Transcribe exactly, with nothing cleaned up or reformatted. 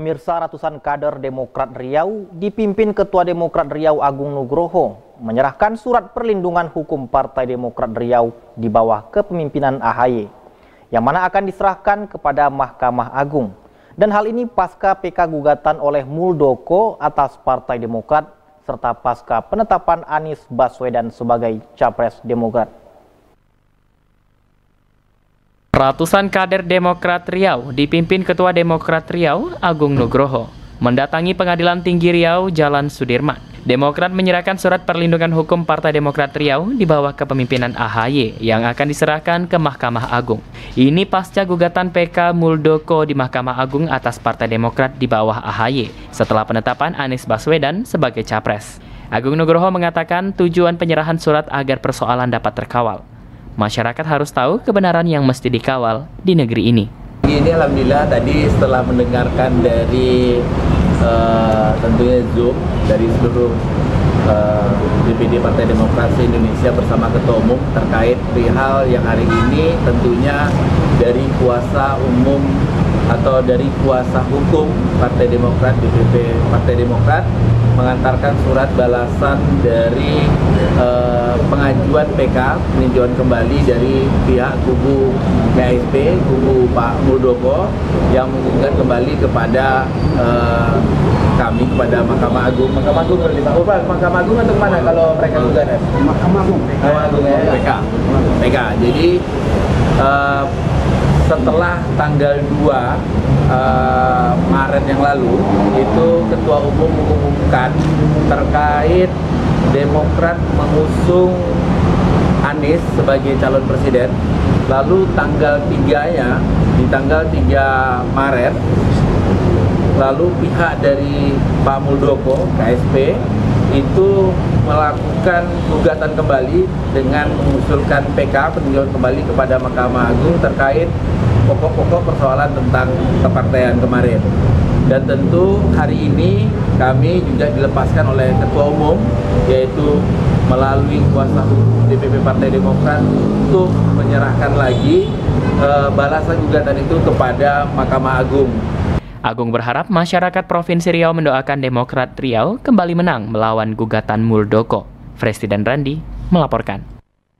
Pemirsa, ratusan kader Demokrat Riau dipimpin Ketua Demokrat Riau Agung Nugroho menyerahkan surat perlindungan hukum Partai Demokrat Riau di bawah kepemimpinan A H Y, yang mana akan diserahkan kepada Mahkamah Agung. Dan hal ini pasca P K gugatan oleh Muldoko atas Partai Demokrat serta pasca penetapan Anies Baswedan sebagai Capres Demokrat. Ratusan kader Demokrat Riau dipimpin Ketua Demokrat Riau Agung Nugroho mendatangi Pengadilan Tinggi Riau Jalan Sudirman. Demokrat menyerahkan surat perlindungan hukum Partai Demokrat Riau di bawah kepemimpinan A H Y yang akan diserahkan ke Mahkamah Agung. Ini pasca gugatan P K Muldoko di Mahkamah Agung atas Partai Demokrat di bawah A H Y setelah penetapan Anies Baswedan sebagai Capres. Agung Nugroho mengatakan tujuan penyerahan surat agar persoalan dapat terkawal. Masyarakat harus tahu kebenaran yang mesti dikawal di negeri ini. Ini alhamdulillah tadi setelah mendengarkan dari uh, tentunya Zoom dari seluruh uh, D P D Partai Demokrat Indonesia bersama Ketua Umum terkait perihal yang hari ini tentunya dari kuasa umum atau dari kuasa hukum Partai Demokrat, D P P Partai Demokrat mengantarkan surat balasan dari eh, pengajuan P K, peninjauan kembali dari pihak kubu K S P, kubu Pak Muldoko yang mengugat kembali kepada eh, kami, kepada Mahkamah Agung. Mahkamah Agung berarti Pak. Oh, Pak, Mahkamah Agung atau mana kalau mereka gugat? Mahkamah Agung. Mahkamah Agung ya, P K. P K. Jadi eh, setelah tanggal dua uh, Maret yang lalu itu Ketua Umum mengumumkan terkait Demokrat mengusung Anies sebagai calon presiden. Lalu tanggal tiga-nya di tanggal tiga Maret lalu pihak dari Pak Muldoko K S P itu melakukan gugatan kembali dengan mengusulkan P K, peninjauan kembali kepada Mahkamah Agung terkait pokok-pokok persoalan tentang kepartaian kemarin. Dan tentu hari ini kami juga dilepaskan oleh Ketua Umum, yaitu melalui kuasa hukum D P P Partai Demokrat untuk menyerahkan lagi e, balasan gugatan itu kepada Mahkamah Agung. Agung berharap masyarakat Provinsi Riau mendoakan Demokrat Riau kembali menang melawan gugatan Muldoko. Presiden Randi melaporkan.